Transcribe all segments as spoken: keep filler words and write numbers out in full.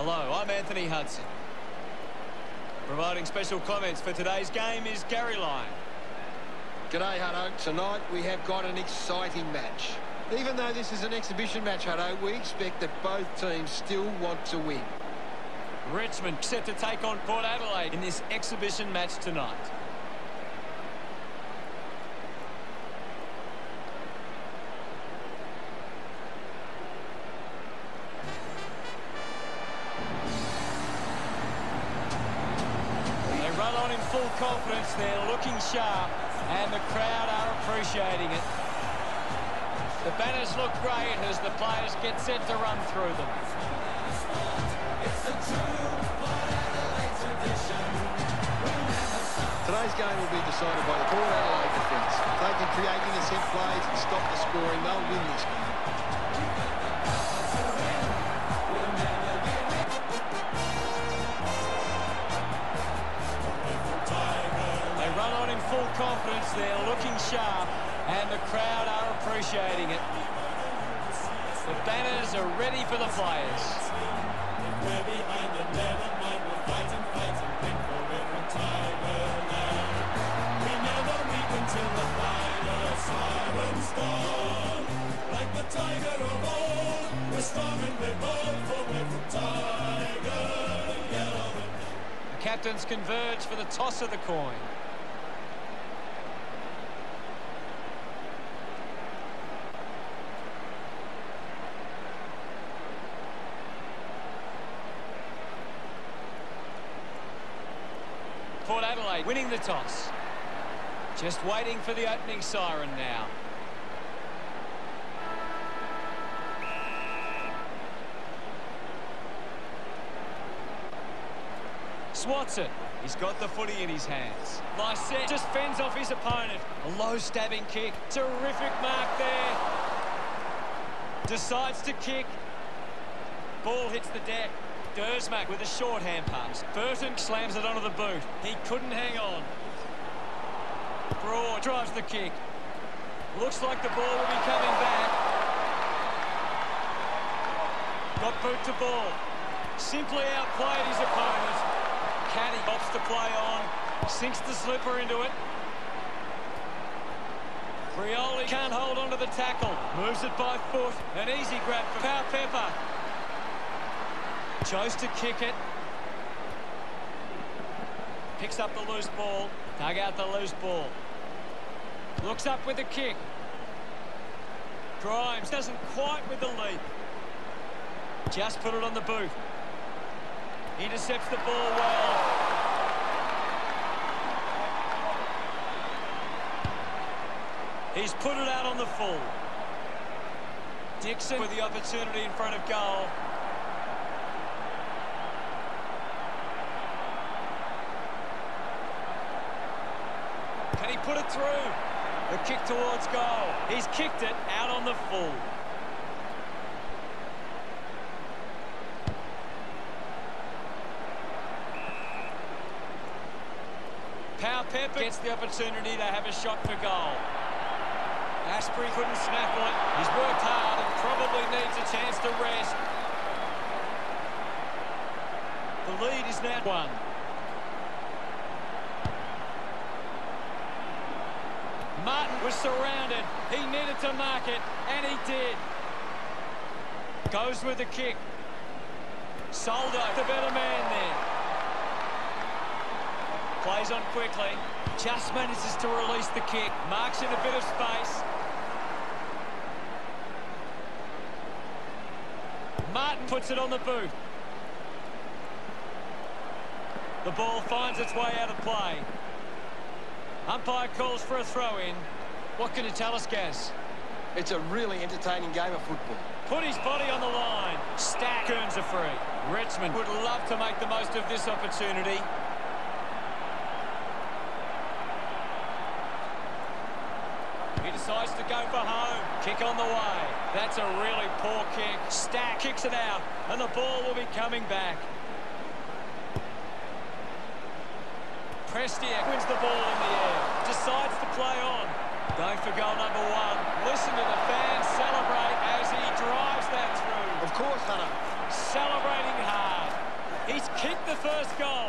Hello, I'm Anthony Hudson. Providing special comments for today's game is Gary Lyon. G'day, Hutto. Tonight we have got an exciting match. Even though this is an exhibition match, Hutto, we expect that both teams still want to win. Richmond set to take on Port Adelaide in this exhibition match tonight. Run on in full confidence, they're looking sharp, and the crowd are appreciating it. The banners look great as the players get set to run through them. Today's game will be decided by the Port Adelaide defence. If they can create intercept plays and stop the scoring, they'll win this game. Full confidence, they're looking sharp, and the crowd are appreciating it. The banners are ready for the players. We're behind the never mind, we'll fight and fight and win forever Tigerland. We never weep until the final siren's gone. Like the tiger of old, we're strong and we're bold, for we're from Tiger Yellow. The captains converge for the toss of the coin. Port Adelaide winning the toss. Just waiting for the opening siren now. Swats it. He's got the footy in his hands. Nice set. Just fends off his opponent. A low stabbing kick. Terrific mark there. Decides to kick. Ball hits the deck. Dersmack with a short hand pass. Burton slams it onto the boot. He couldn't hang on. Broad drives the kick. Looks like the ball will be coming back. Got boot to ball. Simply outplayed his opponent. Caddy opts to play on. Sinks the slipper into it. Rioli can't hold on to the tackle. Moves it by foot. An easy grab for Powell-Pepper. Chose to kick it. Picks up the loose ball. Dug out the loose ball. Looks up with the kick. Grimes doesn't quite with the leap. Just put it on the boot. Intercepts the ball well. He's put it out on the full. Dixon with the opportunity in front of goal. Can he put it through? The kick towards goal. He's kicked it out on the full. Powell-Pepper gets the opportunity to have a shot for goal. Asprey couldn't snaffle it. He's worked hard and probably needs a chance to rest. The lead is now one. Martin was surrounded. He needed to mark it, and he did. Goes with the kick. Soldo, the better man there. Plays on quickly. Just manages to release the kick. Marks in a bit of space. Martin puts it on the boot. The ball finds its way out of play. Umpire calls for a throw-in. What can you tell us, Gaz? It's a really entertaining game of football. Put his body on the line. Stack earns a free. Richmond would love to make the most of this opportunity. He decides to go for home. Kick on the way. That's a really poor kick. Stack kicks it out, and the ball will be coming back. Prestiak wins the ball in the air. Decides to play on. Going for goal number one. Listen to the fans celebrate as he drives that through. Of course, Hunter. Celebrating hard. He's kicked the first goal.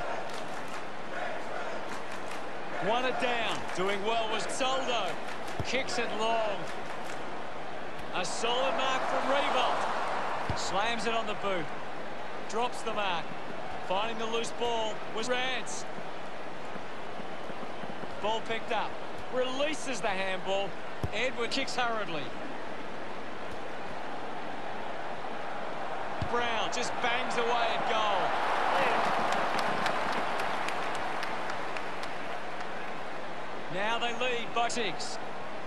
One it down. Doing well was Soldo. Kicks it long. A solid mark from Revolt. Slams it on the boot. Drops the mark. Finding the loose ball was Rance. Ball picked up. Releases the handball. Edward kicks hurriedly. Brown just bangs away at goal. Now they lead by six.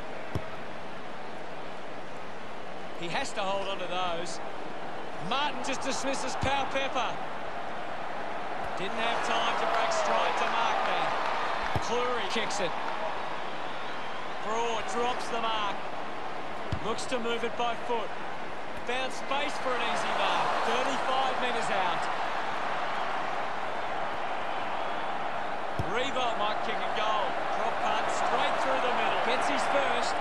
He has to hold on to those. Martin just dismisses Pau Pepper. Didn't have time to break stride to mark that. Cleary kicks it. Broad drops the mark. Looks to move it by foot. Found space for an easy mark. thirty-five metres out. Revolt might kick a goal. Drop punt straight through the middle. Gets his first.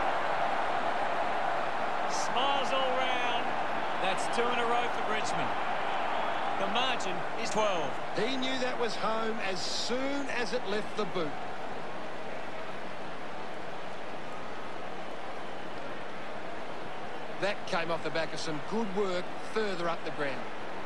Smiles all round. That's two in a row for Richmond. The margin is twelve. He knew that was home as soon as it left the boot. That came off the back of some good work further up the ground.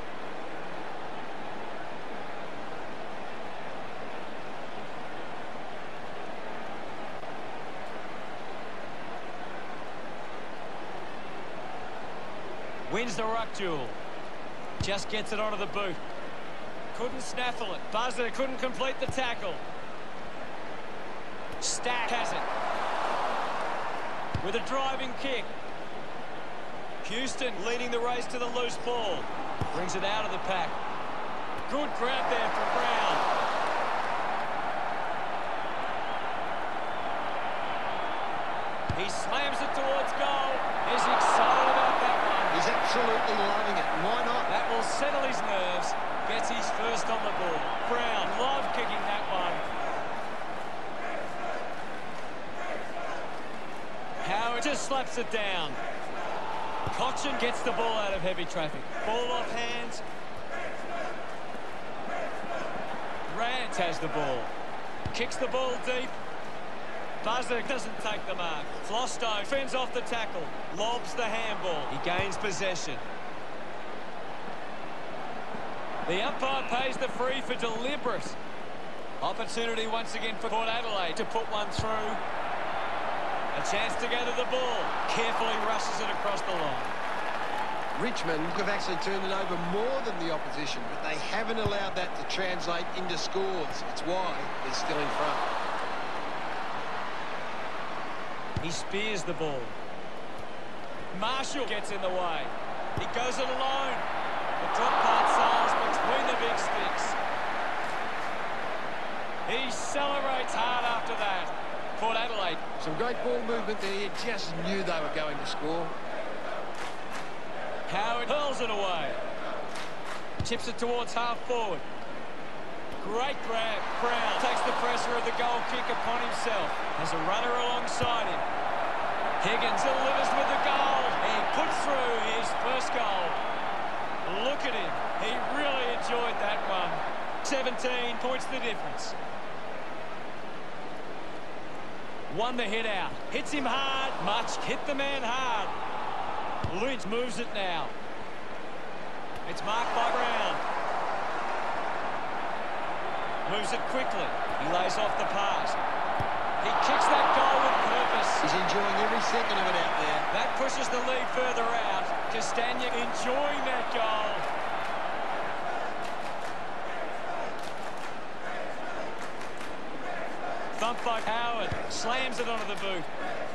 Wins the ruck duel. Just gets it onto the boot. Couldn't snaffle it. Buzzer couldn't complete the tackle. Stack has it. With a driving kick. Houston leading the race to the loose ball. Brings it out of the pack. Good grab there from Brown. He slams it towards goal. He's excited about that one. He's absolutely loving it. Why not? That will settle his nerves. Gets his first on the ball. Brown loved kicking that one. Howard just slaps it down. Cochin gets the ball out of heavy traffic. Ball off hands. Rance has the ball. Kicks the ball deep. Buzzer doesn't take the mark. Flostone fends off the tackle. Lobs the handball. He gains possession. The umpire pays the free for deliberate. Opportunity once again for Port Adelaide to put one through. A chance to go to the ball. Carefully rushes it across the line. Richmond have actually turned it over more than the opposition, but they haven't allowed that to translate into scores. It's why they're still in front. He spears the ball. Marshall gets in the way. He goes it alone. The drop part sails between the big sticks. He celebrates hard after that. Port Adelaide. Some great ball movement there. You just knew they were going to score. Howard hurls it away. Chips it towards half forward. Great grab. Brown takes the pressure of the goal kick upon himself. Has a runner alongside him. Higgins delivers with the goal. He puts through his first goal. Look at him. He really enjoyed that one. seventeen points the difference. Won the hit out. Hits him hard. Much hit the man hard. Lynch moves it now. It's marked by Brown. Moves it quickly. He lays off the pass. He kicks that goal with purpose. He's enjoying every second of it out there. That pushes the lead further out. Castagna enjoying that goal. Thumped by Howard. Slams it onto the boot.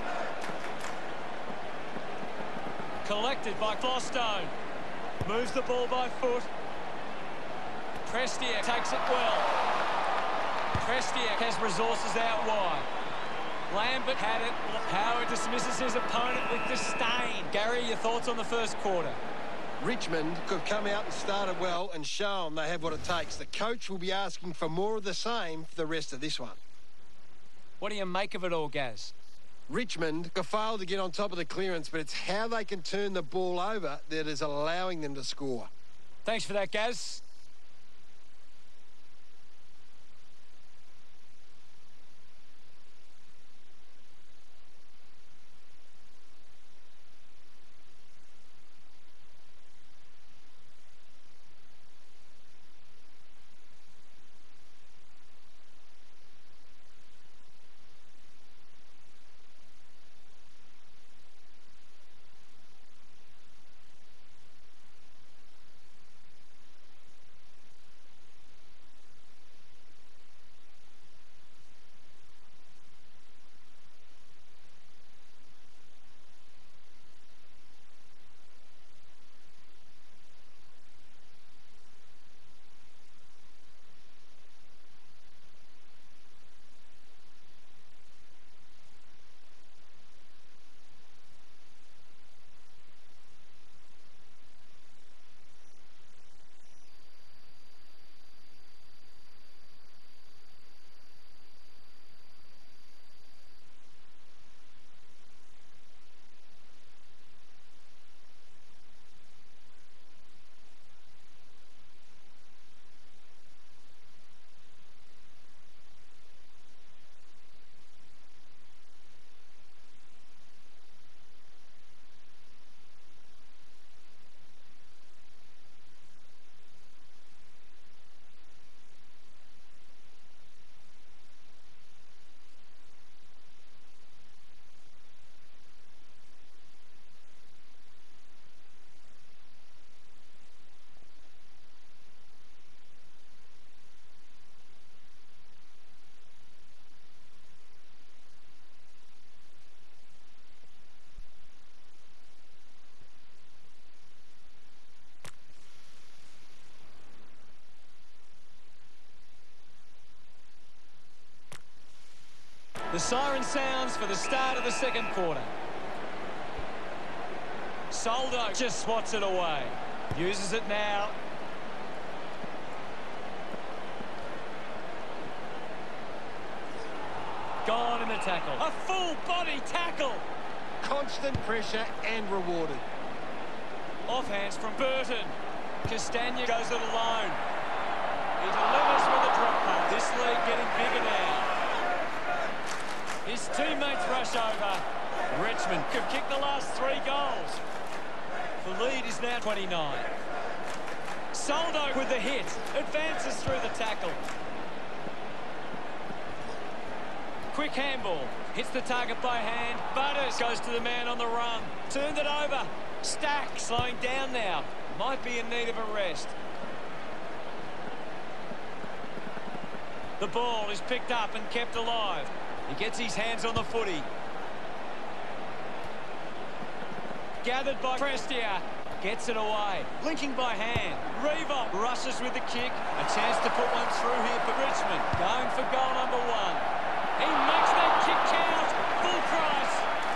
Collected by Flostone. Moves the ball by foot. Prestiak takes it well. Prestiak has resources out wide. Lambert had it. Howard dismisses his opponent with disdain. Gary, your thoughts on the first quarter? Richmond could have come out and started well and shown they have what it takes. The coach will be asking for more of the same for the rest of this one. What do you make of it all, Gaz? Richmond have failed to get on top of the clearance, but it's how they can turn the ball over that is allowing them to score. Thanks for that, Gaz. The siren sounds for the start of the second quarter. Soldo just swats it away. Uses it now. Gone in the tackle. A full body tackle. Constant pressure and rewarded. Offhands from Burton. Castagna goes it alone. He delivers with a drop pass. This lead getting bigger now. His teammates rush over. Richmond could kick the last three goals. The lead is now twenty-nine. Soldo with the hit. Advances through the tackle. Quick handball. Hits the target by hand. Butters goes to the man on the run. Turned it over. Stack slowing down now. Might be in need of a rest. The ball is picked up and kept alive. He gets his hands on the footy. Gathered by Prestia. Gets it away. Linking by hand. Revo rushes with the kick. A chance to put one through here for Richmond. Going for goal number one. He makes that kick count. Full price.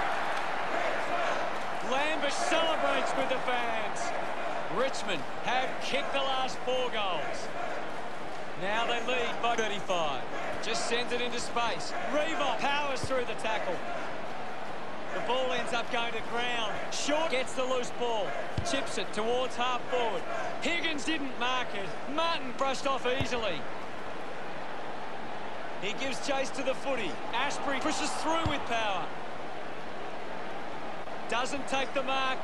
Lambert celebrates with the fans. Richmond have kicked the last four goals. Now they lead by thirty-five. Just sends it into space. Revo powers through the tackle. The ball ends up going to ground. Short gets the loose ball. Chips it towards half forward. Higgins didn't mark it. Martin brushed off easily. He gives chase to the footy. Ashbury pushes through with power. Doesn't take the mark.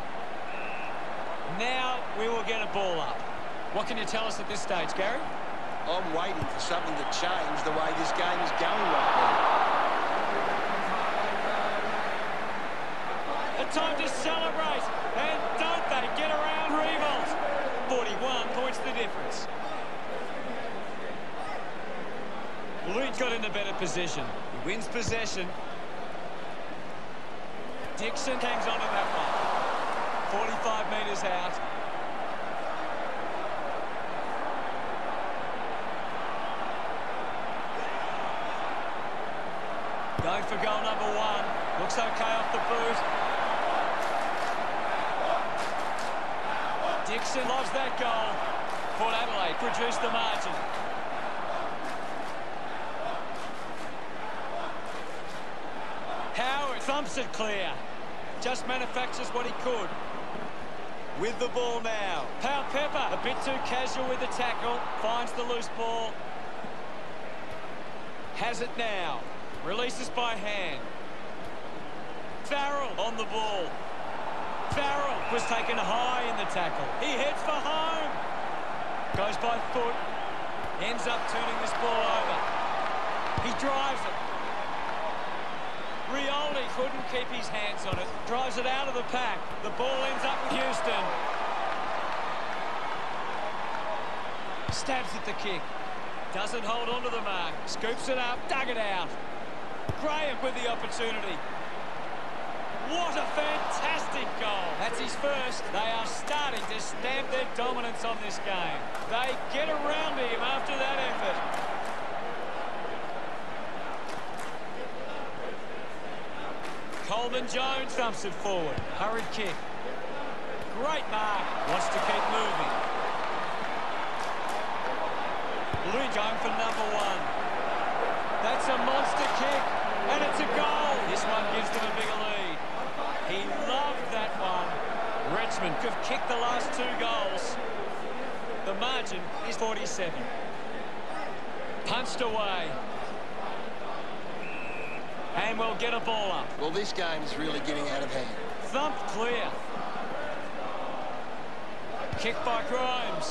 Now we will get a ball up. What can you tell us at this stage, Gary? I'm waiting for something to change the way this game is going right now. A time to celebrate. And don't they get around Revolt? forty-one points the difference. Leeds got in a better position. He wins possession. Dixon hangs on to that one. forty-five metres out. Going for goal number one. Looks okay off the boot. Dixon loves that goal. Port Adelaide produced the margin. Howard thumps it clear. Just manufactures what he could. With the ball now. Powell Pepper, a bit too casual with the tackle. Finds the loose ball. Has it now. Releases by hand. Farrell on the ball. Farrell was taken high in the tackle. He heads for home. Goes by foot. Ends up turning this ball over. He drives it. Rioli couldn't keep his hands on it. Drives it out of the pack. The ball ends up with Houston. Stabs at the kick. Doesn't hold on to the mark. Scoops it up. Dug it out. Graham with the opportunity. What a fantastic goal. That's his first. They are starting to stamp their dominance on this game. They get around him after that effort. Coleman Jones thumps it forward. Hurried kick. Great mark. Wants to keep moving. Lynch going for number one. That's a monster kick. And it's a goal. This one gives them a bigger lead. He loved that one. Richmond have kicked the last two goals. The margin is forty-seven. Punched away. And we'll get a ball up. Well, this game is really getting out of hand. Thumped clear. Kick by Grimes.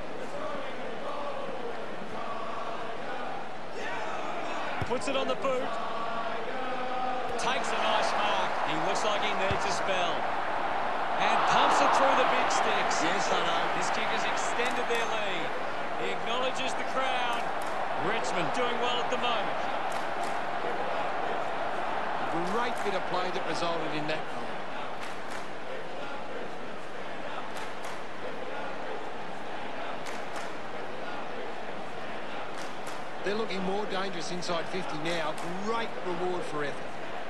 Puts it on the boot. Takes a nice mark. He looks like he needs a spell. And pumps it through the big sticks. Yes, I know. This kick has extended their lead. He acknowledges the crowd. Richmond doing well at the moment. Great bit of play that resulted in that goal. They're looking more dangerous inside fifty now. Great reward for effort.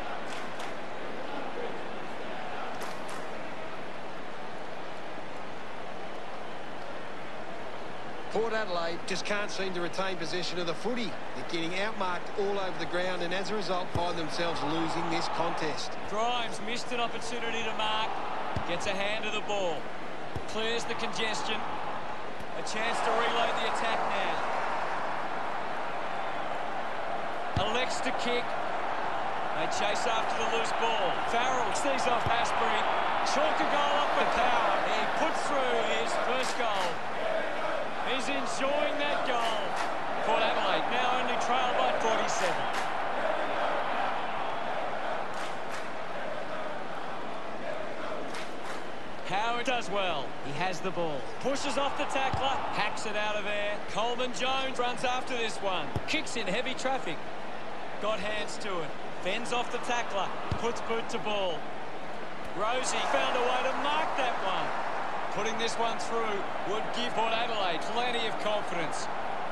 Port Adelaide just can't seem to retain possession of the footy. They're getting outmarked all over the ground and as a result find themselves losing this contest. Grimes missed an opportunity to mark. Gets a hand of the ball. Clears the congestion. A chance to reload the attack now. Elects to kick. They chase after the loose ball. Farrell sees off Asprey. Chalk a goal up with power. He puts through his first goal. He's enjoying that goal. Port Adelaide now only trail by forty-seven. Howard does well. He has the ball. Pushes off the tackler. Hacks it out of there. Coleman Jones runs after this one. Kicks in heavy traffic. Got hands to it. Fends off the tackler. Puts boot to ball. Rosie found a way to mark that one. Putting this one through would give Port Adelaide plenty of confidence.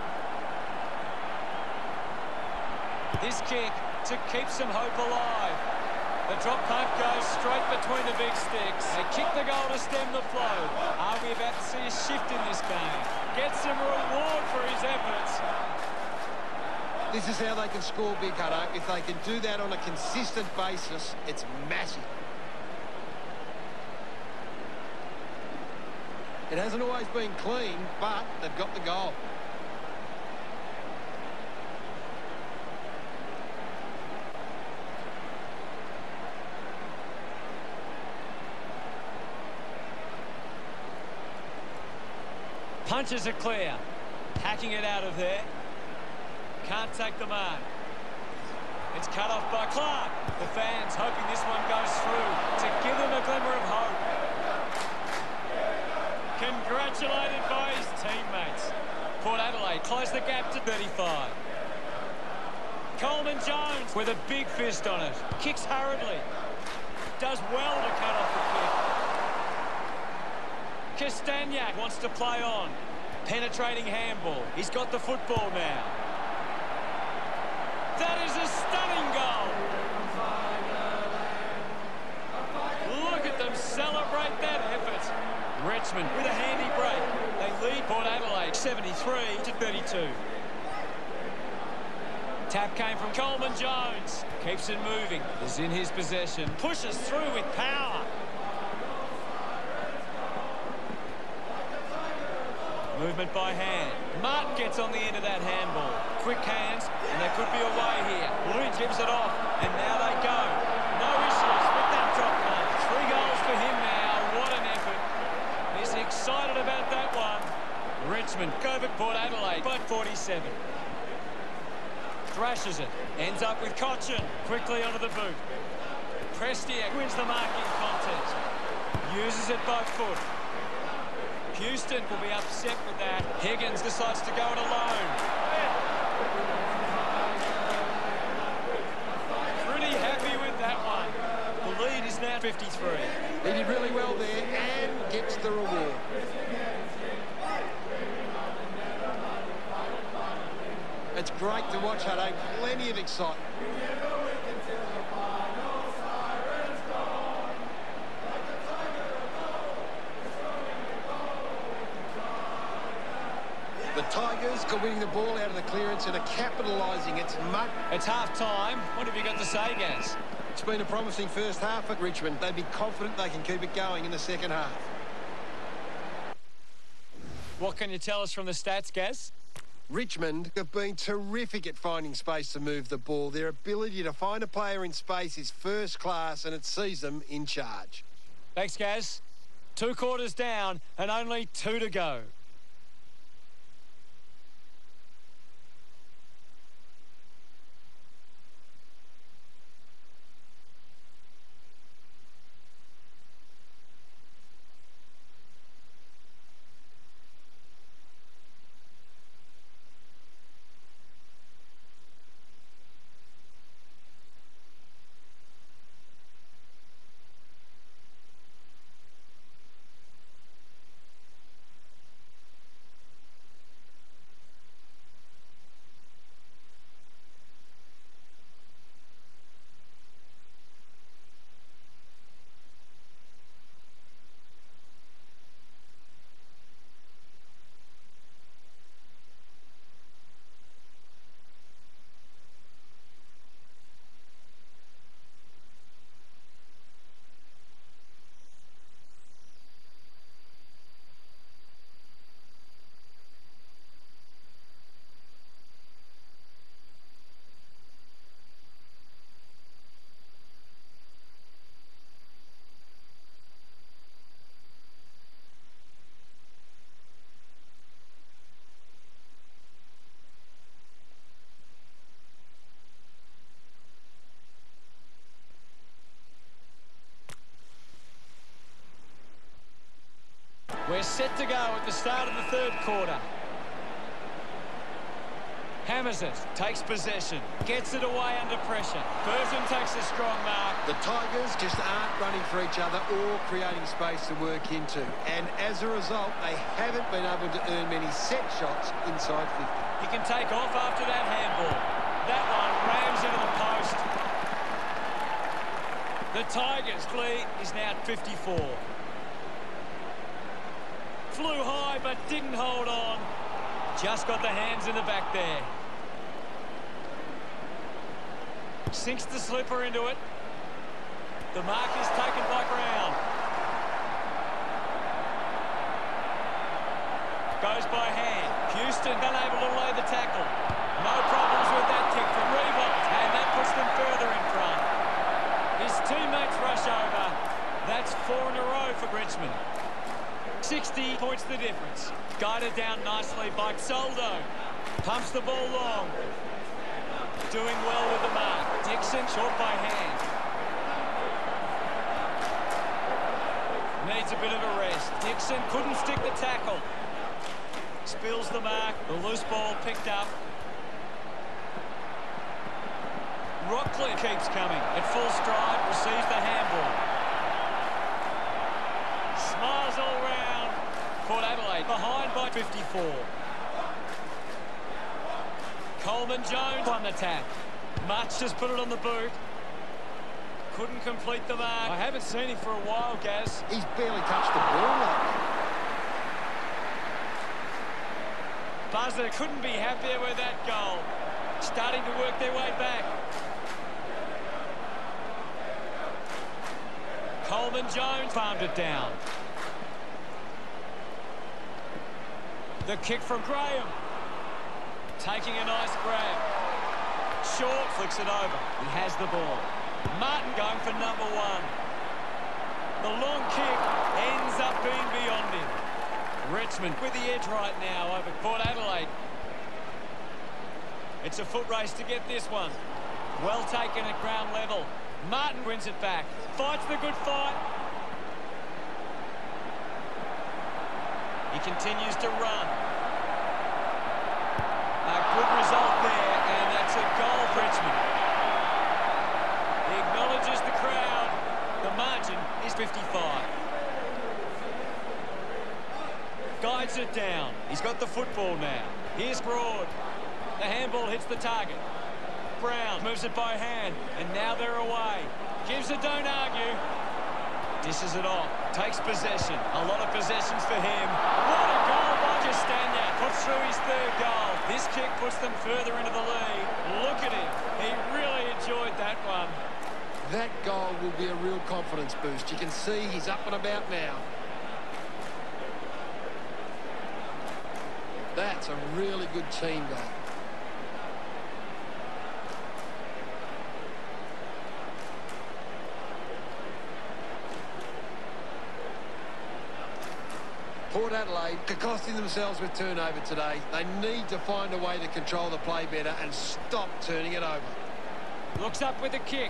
This kick to keep some hope alive. The drop punt goes straight between the big sticks. They kick the goal to stem the flow. Are we about to see a shift in this game? Gets some reward for his efforts. This is how they can score big, Hutto. If they can do that on a consistent basis, it's massive. It hasn't always been clean, but they've got the goal. Punches are clear. Hacking it out of there. Can't take the mark. It's cut off by Clark. The fans hoping this one goes through to give them a glimmer of hope. Congratulated by his teammates. Port Adelaide close the gap to thirty-five. Coleman Jones with a big fist on it. Kicks hurriedly. Does well to cut off the kick. Castagnac wants to play on. Penetrating handball. He's got the football now. That is a stunning goal. Look at them celebrate that effort. Richmond with a handy break. They lead Port Adelaide seventy-three to thirty-two. Tap came from Coleman Jones. Keeps it moving. Is in his possession. Pushes through with power. Movement by hand. Martin gets on the end of that handball. Quick hands, and there could be a way here. Lynch gives it off, and now they go. No issues with that drop punt. Three goals for him now. What an effort. He's excited about that one. Richmond over Port Adelaide by forty-seven. Thrashes it. Ends up with Cochin. Quickly onto the boot. Prestiak wins the marking contest. Uses it by foot. Houston will be upset with that. Higgins decides to go it alone. Pretty happy with that one. The lead is now fifty-three. He did really well there and gets the reward. It's great to watch, Hutto. Plenty of excitement. The Tigers are winning the ball out of the clearance and are capitalising. It's much. It's half-time. What have you got to say, Gaz? It's been a promising first half at Richmond. They'd be confident they can keep it going in the second half. What can you tell us from the stats, Gaz? Richmond have been terrific at finding space to move the ball. Their ability to find a player in space is first class and it sees them in charge. Thanks, Gaz. Two quarters down and only two to go. We're set to go at the start of the third quarter. Hammers it, takes possession, gets it away under pressure. Burton takes a strong mark. The Tigers just aren't running for each other or creating space to work into. And as a result, they haven't been able to earn many set shots inside fifty. He can take off after that handball. That one rams into the post. The Tigers' lead is now at fifty-four. Flew high but didn't hold on. Just got the hands in the back there. Sinks the slipper into it. The mark is taken by Brown. Goes by hand. Houston unable to lay the tackle. No problems with that kick from Reebok. And that puts them further in front. His teammates rush over. That's four in a row for Richmond. sixty points the difference. Guided down nicely by Soldo. Pumps the ball long. Doing well with the mark. Dixon short by hand. Needs a bit of a rest. Dixon couldn't stick the tackle. Spills the mark. The loose ball picked up. Rockcliffe keeps coming. At full stride, receives the handball. Smiles all round. Port Adelaide behind by fifty-four. Coleman Jones on the tap. Much just put it on the boot. Couldn't complete the mark. I haven't seen him for a while, Gaz. He's barely touched the ball, though. Buzzer couldn't be happier with that goal. Starting to work their way back. Coleman Jones farmed it down. The kick from Graham. Taking a nice grab. Short flicks it over. He has the ball. Martin going for number one. The long kick ends up being beyond him. Richmond with the edge right now over Port Adelaide. It's a foot race to get this one. Well taken at ground level. Martin wins it back. Fights the good fight. He continues to run. A good result there, and that's a goal for Richmond. He acknowledges the crowd. The margin is fifty-five. Guides it down. He's got the football now. Here's Broad. The handball hits the target. Brown moves it by hand, and now they're away. Gives it, don't argue. Dishes it off. Takes possession. A lot of possessions for him. What a goal by Castagna. Puts through his third goal. This kick puts them further into the lead. Look at him. He really enjoyed that one. That goal will be a real confidence boost. You can see he's up and about now. That's a really good team goal. Port Adelaide are costing themselves with turnover today. They need to find a way to control the play better and stop turning it over. Looks up with a kick.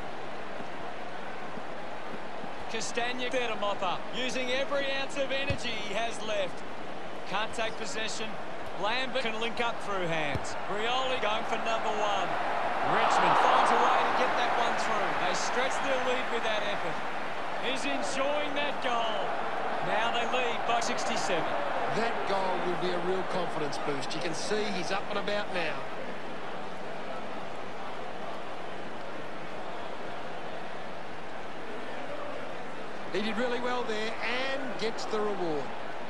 Castagna there to mop up, using every ounce of energy he has left. Can't take possession. Lambert can link up through hands. Rioli going for number one. Richmond finds a way to get that one through. They stretch their lead with that effort. He's enjoying that goal. Now they lead by sixty-seven. That goal will be a real confidence boost. You can see he's up and about now. He did really well there and gets the reward.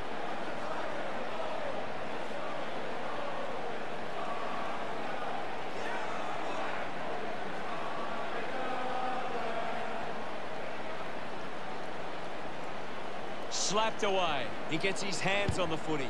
Slapped away. He gets his hands on the footy.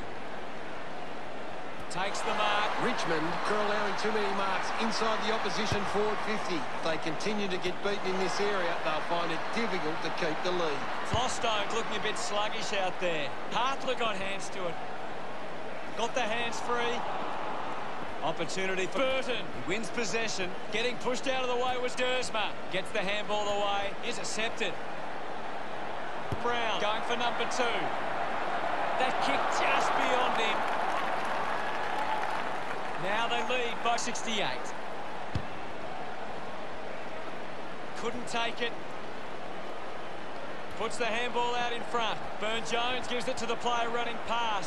Takes the mark. Richmond are allowing too many marks inside the opposition forward fifty. If they continue to get beaten in this area, they'll find it difficult to keep the lead. Flostone looking a bit sluggish out there. Hartley got hands to it. Got the hands free. Opportunity for Burton. He wins possession. Getting pushed out of the way was Dersma. Gets the handball away. Intercepted. Brown going for number two. That kick just beyond him. Now they lead by sixty-eight. Couldn't take it. Puts the handball out in front. Burne-Jones gives it to the player running past.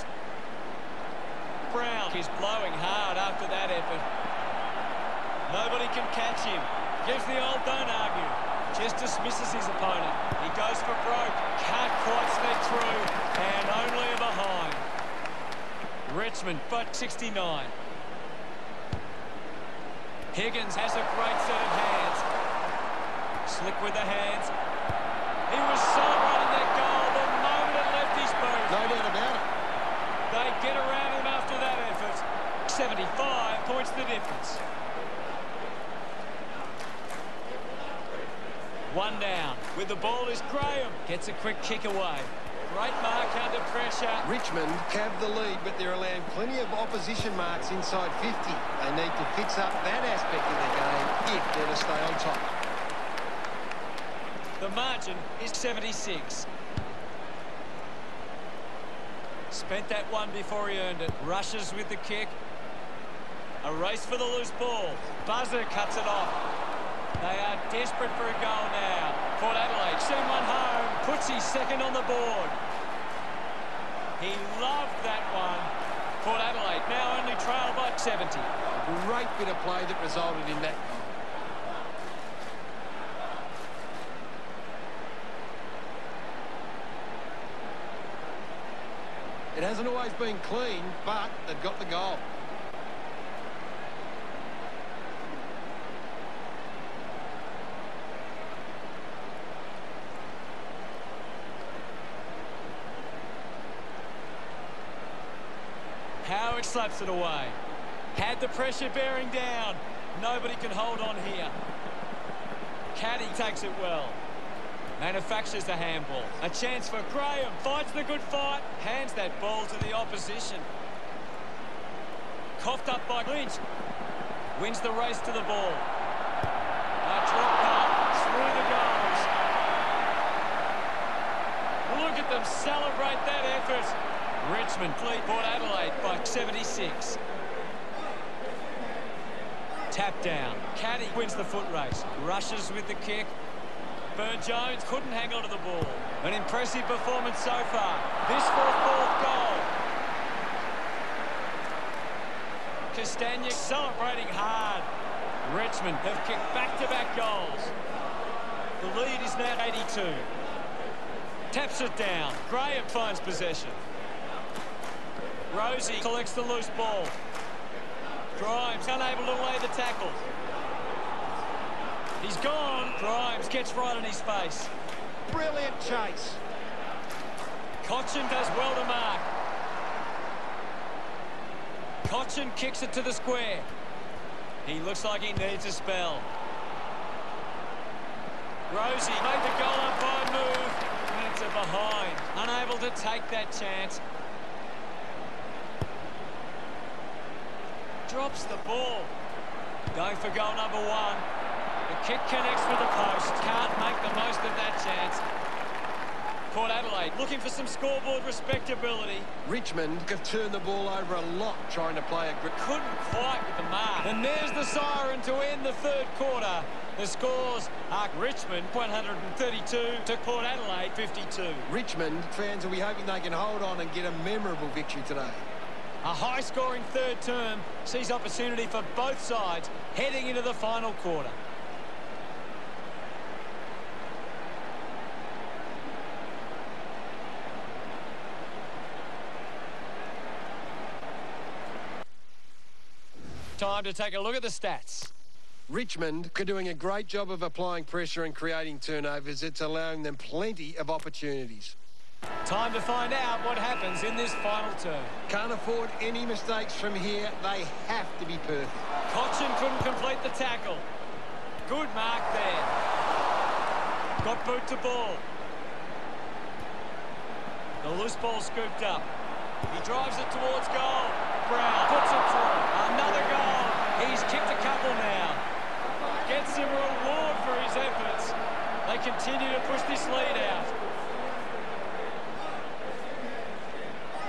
Brown is blowing hard after that effort. Nobody can catch him. Gives the old don't argue. Just dismisses his opponent. He goes for broke. Can't quite sneak through. And only a behind. Richmond, but sixty-nine. Higgins has a great set of hands. Slick with the hands. He was so right in that goal the moment it left his boot. No doubt about it. They get around him after that effort. seventy-five points the difference. One down. With the ball is Graham. Gets a quick kick away. Great mark under pressure. Richmond have the lead, but they're allowing plenty of opposition marks inside fifty. They need to fix up that aspect of the game if they're to stay on top. The margin is seventy-six. Spent that one before he earned it. Rushes with the kick. A race for the loose ball. Buzzer cuts it off. They are desperate for a goal now. Port Adelaide send one home. Puts his second on the board. He loved that one. Port Adelaide now only trail by seventy. Great bit of play that resulted in that. It hasn't always been clean, but they've got the goal. Howard slaps it away. Had the pressure bearing down. Nobody can hold on here. Caddy takes it well. Manufactures the handball. A chance for Graham. Finds the good fight. Hands that ball to the opposition. Coughed up by Lynch. Wins the race to the ball. A drop punt through the goals. Look at them celebrate that effort. Richmond lead Port Adelaide by seventy-six. Tap down. Caddy wins the foot race. Rushes with the kick. Burne-Jones couldn't hang on to the ball. An impressive performance so far. This for a fourth goal. Castagna celebrating hard. Richmond have kicked back-to-back goals. The lead is now eighty-two. Taps it down. Graham finds possession. Rosie collects the loose ball. Grimes unable to lay the tackle. He's gone. Grimes gets right in his face. Brilliant chase. Cochin does well to mark. Cochin kicks it to the square. He looks like he needs a spell. Rosie made the goal up by a move. And it's a behind. Unable to take that chance. Drops the ball. Going for goal number one. The kick connects with the post. Can't make the most of that chance. Port Adelaide looking for some scoreboard respectability. Richmond have turned the ball over a lot trying to play a grip. Couldn't quite with the mark. And there's the siren to end the third quarter. The scores are Richmond one thirty-two to Port Adelaide fifty-two. Richmond fans will be hoping they can hold on and get a memorable victory today. A high-scoring third term sees opportunity for both sides heading into the final quarter. Time to take a look at the stats. Richmond are doing a great job of applying pressure and creating turnovers. It's allowing them plenty of opportunities. Time to find out what happens in this final term. Can't afford any mistakes from here. They have to be perfect. Cochin couldn't complete the tackle. Good mark there. Got boot to ball. The loose ball scooped up. He drives it towards goal. Brown puts it through. Another goal. He's kicked a couple now. Gets him a reward for his efforts. They continue to push this lead out.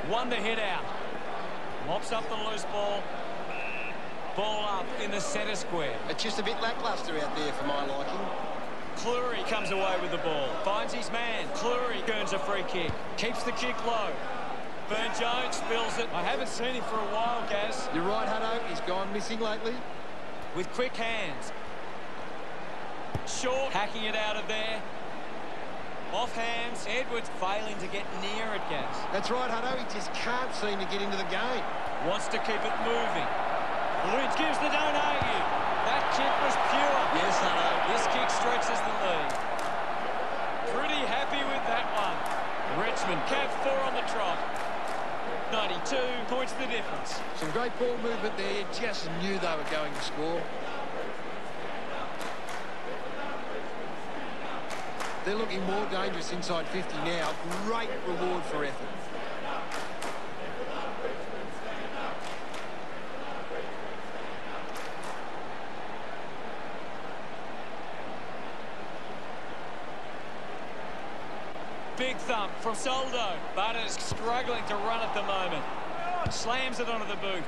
Won the hit out. Mops up the loose ball. Ball up in the centre square. It's just a bit lacklustre out there for my liking. Cleary comes away with the ball. Finds his man. Cleary earns a free kick. Keeps the kick low. Burne-Jones spills it. I haven't seen him for a while, Gaz. You're right, Hutto. He's gone missing lately. With quick hands. Short, hacking it out of there. Off hands. Edwards failing to get near it, Gaz. That's right, Hutto. He just can't seem to get into the game. Wants to keep it moving. Lynch gives the don't know you. That kick was pure. Yes, Hutto. This kick stretches the lead. Pretty happy with that one. Richmond, Cav four on the trot. ninety-two points the difference. Some great ball movement there. Just knew they were going to score. They're looking more dangerous inside fifty now. Great reward for effort. Big thump from Soldo. Butters struggling to run at the moment. Slams it onto the boot.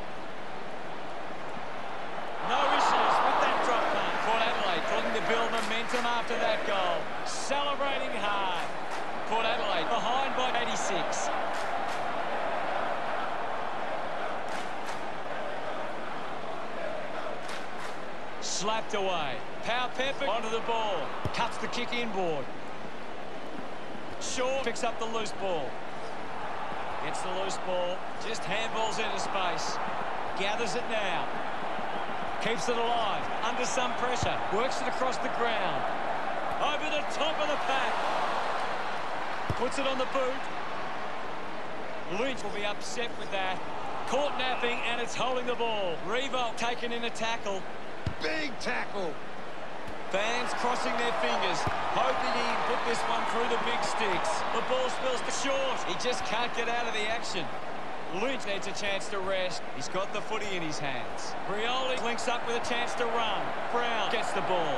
No issues with that drop punt. Port Adelaide looking to build momentum after that goal. Celebrating hard. Port Adelaide behind by eighty-six. Slapped away. Power Pepper onto the ball. Cuts the kick inboard. Shaw picks up the loose ball. Gets the loose ball. Just handballs into space. Gathers it now. Keeps it alive. Under some pressure. Works it across the ground. Over the top of the pack. Puts it on the boot. Lynch will be upset with that. Caught napping, and it's holding the ball. Revolt taken in a tackle. Big tackle. Fans crossing their fingers, hoping he can put this one through the big sticks. The ball spills to short. He just can't get out of the action. Lynch needs a chance to rest. He's got the footy in his hands. Rioli links up with a chance to run. Brown gets the ball.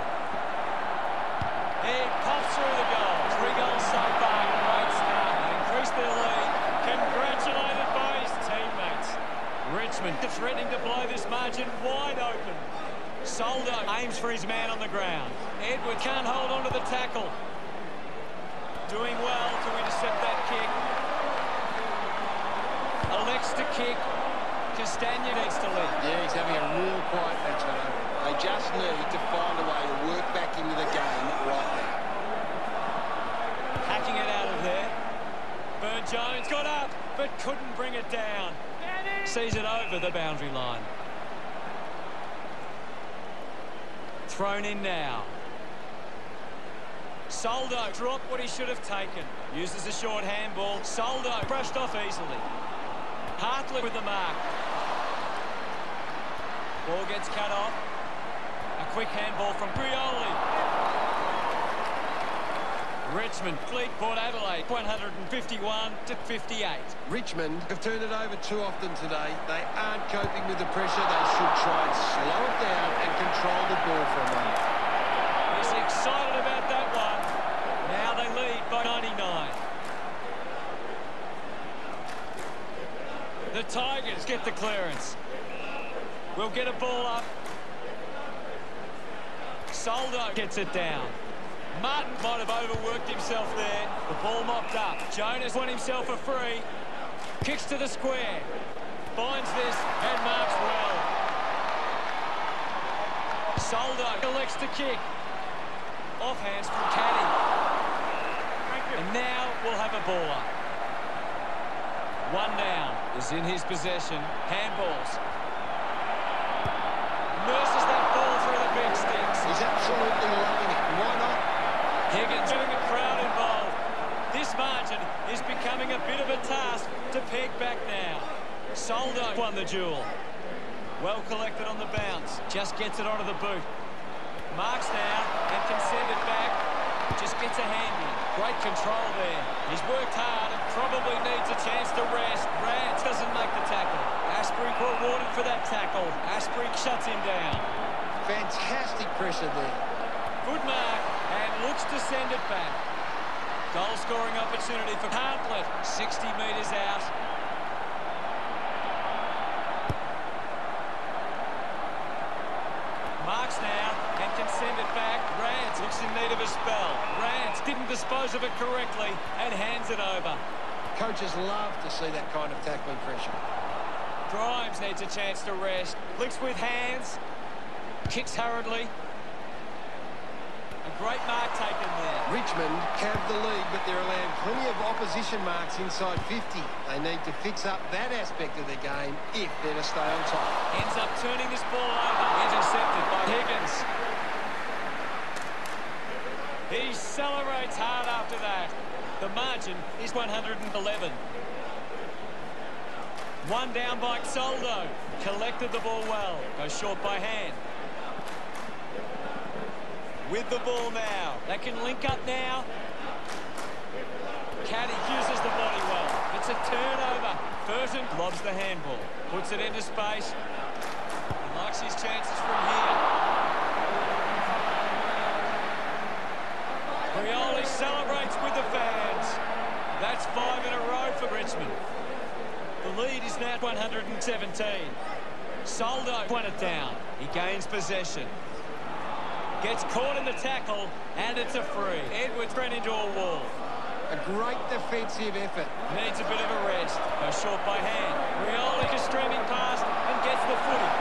He pops through the goal. Three goals so far. Great start. They increased their lead. Congratulated by his teammates. Richmond threatening to blow this margin wide open. Soldo aims for his man on the ground. Edward can't hold on to the tackle. Doing well to intercept that kick. Elects to kick. Castagna needs to lead. Yeah, he's having a real quiet match, Hutto. They just need to find a way to work back into the game right now. Hacking it out of there. Burne-Jones got up, but couldn't bring it down. Sees it over the boundary line. Thrown in now. Soldo dropped what he should have taken. Uses a short handball. Soldo brushed off easily. Hartley with the mark. Ball gets cut off. A quick handball from Rioli. Richmond fleet Port Adelaide one fifty-one to fifty-eight. Richmond have turned it over too often today. They aren't coping with the pressure. They should try and slow it down and control the ball for a moment. He's excited about that one. Now they lead by ninety-nine. The Tigers get the clearance. We'll get a ball up. Soldo gets it down. Martin might have overworked himself there. The ball mopped up. Jonas won himself a free. Kicks to the square. Finds this and marks well. Soldo elects to kick. Off hands from Caddy. And now we'll have a ball up. One down is in his possession. Handballs. Nurses that ball through the big sticks. He's absolutely loving it. Why not? Higgins getting a crowd involved. This margin is becoming a bit of a task to peg back now. Soldo won the duel. Well collected on the bounce. Just gets it onto the boot. Marks now and can send it back. Just gets a hand in. Great control there. He's worked hard and probably needs a chance to rest. Rance doesn't make the tackle. Asprey rewarded for that tackle. Asprey shuts him down. Fantastic pressure there. Good mark. And looks to send it back. Goal-scoring opportunity for Hartlett. sixty metres out. in need of a spell. Rance didn't dispose of it correctly and hands it over. Coaches love to see that kind of tackling pressure. Grimes needs a chance to rest. Flicks with hands. Kicks hurriedly. A great mark taken there. Richmond have the lead, but they're allowing plenty of opposition marks inside fifty. They need to fix up that aspect of their game if they're to stay on top. Ends up turning this ball over. Intercepted by Higgins. He celebrates hard after that. The margin is one hundred eleven. One down by Soldo. Collected the ball well. Goes short by hand. With the ball now. They can link up now. Caddy uses the body well. It's a turnover. Burton lobs the handball. Puts it into space. He likes his chances from here. Prioli celebrates with the fans. That's five in a row for Richmond. The lead is now one hundred seventeen. Soldo won it down. He gains possession. Gets caught in the tackle, and it's a free. Edwards ran into a wall. A great defensive effort. Needs a bit of a rest. Goes short by hand. Prioli is streaming past and gets the footy.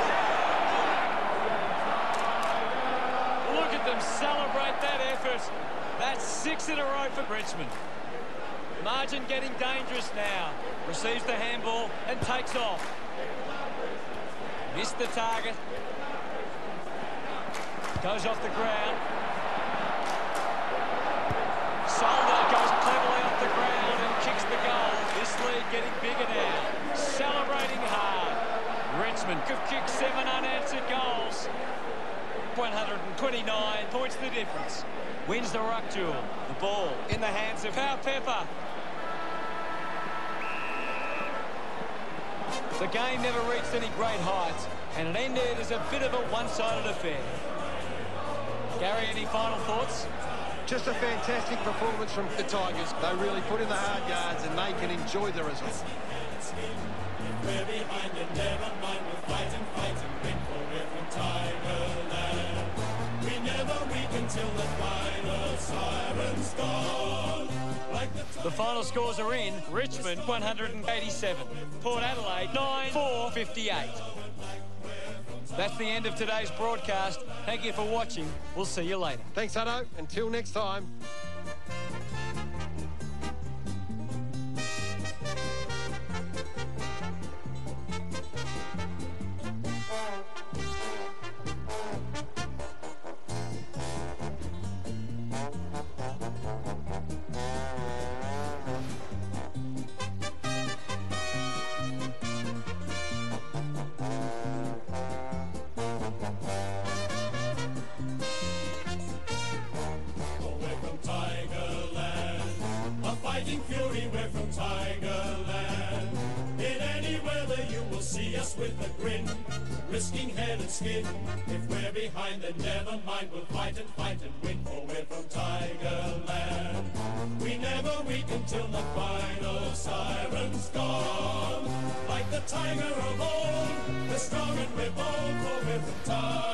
Look at them celebrate that effort. That's six in a row for Richmond. Margin getting dangerous now. Receives the handball and takes off. Missed the target. Goes off the ground. Soldo goes cleverly off the ground and kicks the goal. This lead getting bigger now. Celebrating hard. Richmond have kicked seven unanswered goals. one hundred twenty-nine points the difference. Wins the ruck duel. The ball in the hands of Powell-Pepper. The game never reached any great heights, and it ended as a bit of a one-sided affair. Gary, any final thoughts? Just a fantastic performance from the Tigers. They really put in the hard yards and they can enjoy the result. We're behind it, never mind, we'll fight and fight and win, for we're from Tigerland. We never weaken till the final siren's gone. Like the, the final scores are in. Richmond one hundred eighty-seven. Port Adelaide nine four fifty-eight. That's the end of today's broadcast. Thank you for watching. We'll see you later. Thanks, Hutto. Until next time. Fury, we're from Tigerland. In any weather you will see us with a grin, risking head and skin. If we're behind, then never mind, we'll fight and fight and win, for we're from Tigerland. We never weaken till the final siren's gone. Like the tiger of old, we're strong and we're bold, for we're from Tigerland.